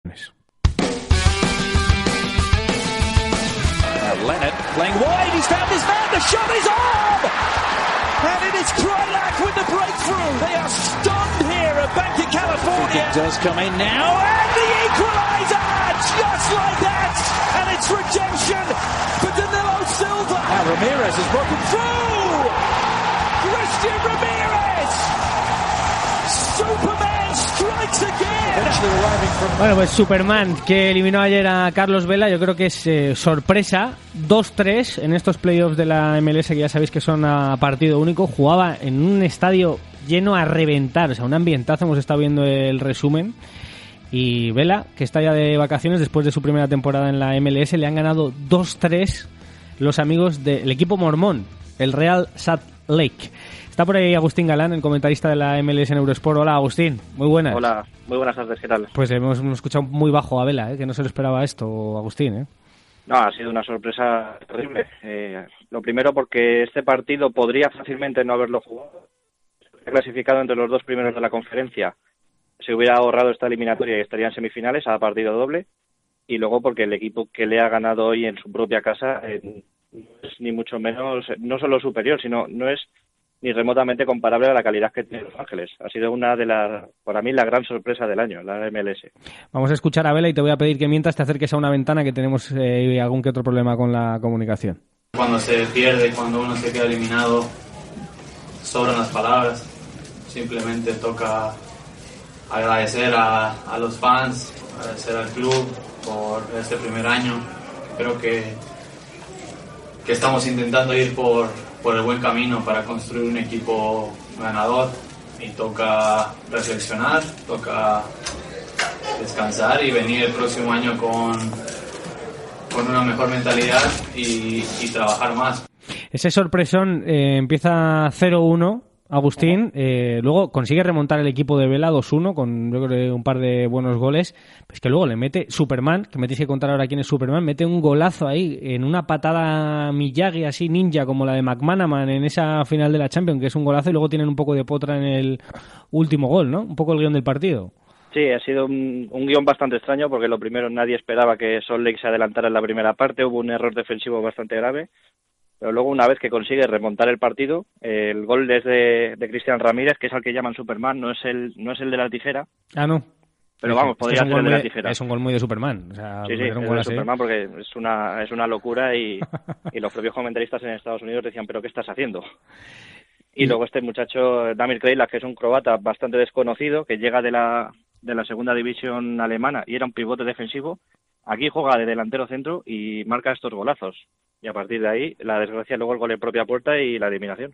Leonard playing wide, he's found his man, the shot is on! And it is Krylak with the breakthrough. They are stunned here at Bank of California. It does come in now, and the equaliser! Just like that! And it's redemption for Danilo Silva. Now Ramirez has broken through! Christian Ramirez! Superman strikes again! Bueno, pues Superman, que eliminó ayer a Carlos Vela, yo creo que es sorpresa. 2-3 en estos playoffs de la MLS, que ya sabéis que son a partido único. Jugaba en un estadio lleno a reventar, o sea, un ambientazo. Hemos estado viendo el resumen. Y Vela, que está ya de vacaciones después de su primera temporada en la MLS, le han ganado 2-3 los amigos del equipo mormón, el Real Salt Lake. Está por ahí Agustín Galán, el comentarista de la MLS en Eurosport. Hola, Agustín, muy buenas. Hola, muy buenas tardes, ¿qué tal? Pues hemos escuchado muy bajo a Vela, que no se lo esperaba esto, Agustín. No, ha sido una sorpresa terrible. Lo primero porque este partido podría fácilmente no haberlo jugado. Clasificado entre los dos primeros de la conferencia, se hubiera ahorrado esta eliminatoria y estaría en semifinales a partido doble. Y luego porque el equipo que le ha ganado hoy en su propia casa no es ni mucho menos, no solo superior, sino no es ni remotamente comparable a la calidad que tiene Los Ángeles. Ha sido una de las, para mí, la gran sorpresa del año, la MLS. Vamos a escuchar a Vela y te voy a pedir que mientras te acerques a una ventana, que tenemos algún que otro problema con la comunicación. Cuando se pierde, cuando uno se queda eliminado, sobran las palabras. Simplemente toca agradecer a los fans, agradecer al club por este primer año. Creo que estamos intentando ir por el buen camino para construir un equipo ganador, y toca reflexionar, toca descansar y venir el próximo año con una mejor mentalidad y trabajar más. Ese sorpresón empieza 0-1, Agustín, luego consigue remontar el equipo de Vela 2-1 con, yo creo, un par de buenos goles. Pues que luego le mete Superman, que me tenéis que contar ahora quién es Superman, mete un golazo ahí en una patada Miyagi así ninja como la de McManaman en esa final de la Champions, que es un golazo, y luego tienen un poco de potra en el último gol, ¿no? Un poco el guión del partido. Sí, ha sido un guión bastante extraño porque lo primero, nadie esperaba que Salt Lake se adelantara en la primera parte, hubo un error defensivo bastante grave. Pero luego, una vez que consigue remontar el partido, el gol es de Cristian Ramírez, que es al que llaman Superman, no es el de la tijera. Ah, no. Pero vamos, podría ser el de la tijera. Es un gol muy de Superman. O sea, sí, es de Superman porque es una locura y los propios comentaristas en Estados Unidos decían, ¿pero qué estás haciendo? Y luego este muchacho, Damir Krejla, que es un croata bastante desconocido, que llega de la segunda división alemana y era un pivote defensivo, aquí juega de delantero centro y marca estos golazos. Y a partir de ahí, la desgracia, luego el gol en propia puerta y la eliminación.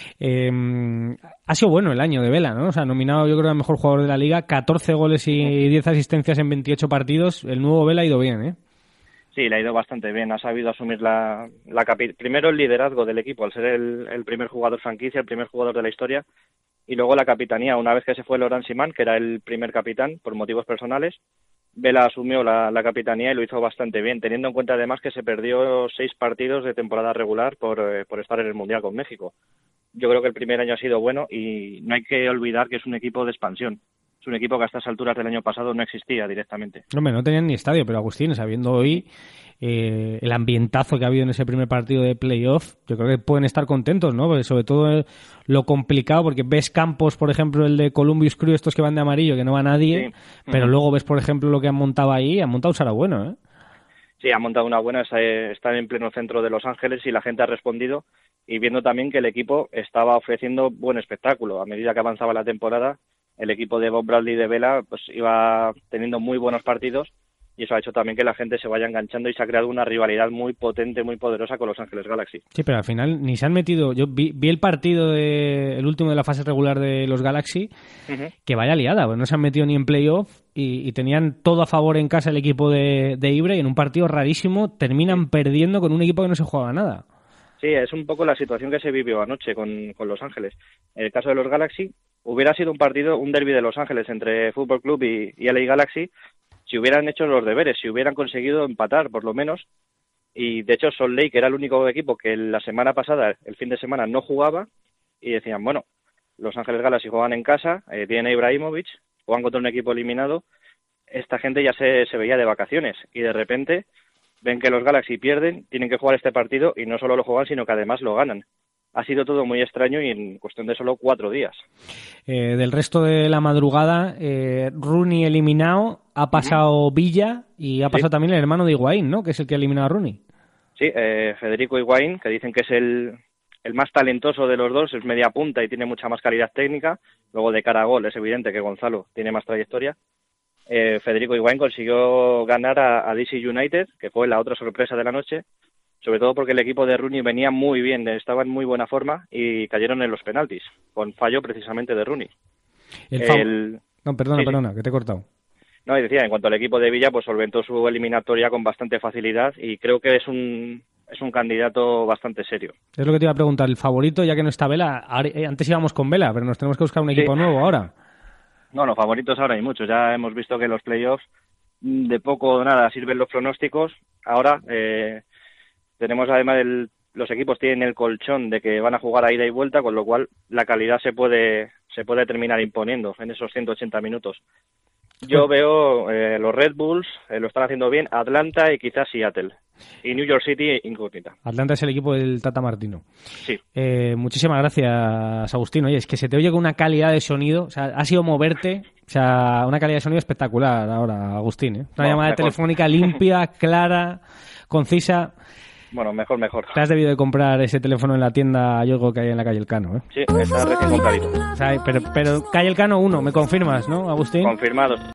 Ha sido bueno el año de Vela, ¿no? O sea, nominado yo creo al mejor jugador de la Liga, 14 goles y 10 asistencias en 28 partidos. El nuevo Vela ha ido bien, ¿eh? Sí, le ha ido bastante bien. Ha sabido asumir primero el liderazgo del equipo, al ser el primer jugador franquicia, el primer jugador de la historia, y luego la capitanía. Una vez que se fue Laurent Simán, que era el primer capitán por motivos personales, Vela asumió la capitanía y lo hizo bastante bien, teniendo en cuenta además que se perdió 6 partidos de temporada regular por estar en el Mundial con México. Yo creo que el primer año ha sido bueno y no hay que olvidar que es un equipo de expansión. Es un equipo que a estas alturas del año pasado no existía directamente. Hombre, no tenían ni estadio, pero Agustín, sabiendo hoy el ambientazo que ha habido en ese primer partido de playoff, yo creo que pueden estar contentos, ¿no? Porque sobre todo lo complicado, porque ves campos, por ejemplo, el de Columbus Crew, estos que van de amarillo, que no va nadie, sí. Pero luego ves, por ejemplo, lo que han montado ahí, han montado un Sara bueno, ¿eh? Sí, han montado una buena, están en pleno centro de Los Ángeles y la gente ha respondido, y viendo también que el equipo estaba ofreciendo buen espectáculo. A medida que avanzaba la temporada, el equipo de Bob Bradley de Vela pues iba teniendo muy buenos partidos, y eso ha hecho también que la gente se vaya enganchando y se ha creado una rivalidad muy potente, muy poderosa con Los Ángeles Galaxy. Sí, pero al final ni se han metido. Yo vi el partido el último de la fase regular de los Galaxy, que vaya liada, pues no se han metido ni en playoff y tenían todo a favor en casa el equipo de Ibra, y en un partido rarísimo terminan perdiendo con un equipo que no se jugaba nada. Sí, es un poco la situación que se vivió anoche con Los Ángeles. En el caso de los Galaxy, hubiera sido un derbi de Los Ángeles entre Fútbol Club y LA Galaxy, si hubieran hecho los deberes, si hubieran conseguido empatar, por lo menos. Y de hecho Salt Lake era el único equipo que la semana pasada, el fin de semana, no jugaba, y decían, bueno, Los Ángeles Galaxy juegan en casa, tienen a Ibrahimovic, juegan contra un equipo eliminado, esta gente ya se veía de vacaciones y de repente ven que los Galaxy pierden, tienen que jugar este partido y no solo lo juegan, sino que además lo ganan. Ha sido todo muy extraño y en cuestión de solo 4 días. Del resto de la madrugada, Rooney eliminado, ha pasado Villa y ha pasado también el hermano de Higuaín, ¿no? Que es el que ha eliminado a Rooney. Sí, Federico Higuaín, que dicen que es el más talentoso de los dos, es media punta y tiene mucha más calidad técnica. Luego de cara a gol es evidente que Gonzalo tiene más trayectoria. Federico Higuaín consiguió ganar a DC United, que fue la otra sorpresa de la noche, sobre todo porque el equipo de Rooney venía muy bien, estaba en muy buena forma y cayeron en los penaltis, con fallo precisamente de Rooney. No, perdona, que te he cortado. No, y decía, en cuanto al equipo de Villa, pues solventó su eliminatoria con bastante facilidad y creo que es un candidato bastante serio. Es lo que te iba a preguntar, el favorito, ya que no está Vela, antes íbamos con Vela, pero nos tenemos que buscar un equipo nuevo ahora. No, los favoritos ahora hay muchos. Ya hemos visto que en los playoffs de poco o nada sirven los pronósticos. Ahora tenemos además los equipos tienen el colchón de que van a jugar a ida y vuelta, con lo cual la calidad se puede terminar imponiendo en esos 180 minutos. Yo veo los Red Bulls, lo están haciendo bien, Atlanta y quizás Seattle. Y New York City incógnita. Atlanta es el equipo del Tata Martino. Sí. Muchísimas gracias, Agustín. Oye, es que se te oye con una calidad de sonido, o sea, ha sido moverte, o sea, una calidad de sonido espectacular ahora, Agustín. Una llamada telefónica limpia, clara, concisa. Bueno, mejor. Te has debido de comprar ese teléfono en la tienda Yogo que hay en la calle Elcano, ¿eh? Sí, está recién compradito. O sea, pero calle Elcano 1, ¿me confirmas, no, Agustín? Confirmado.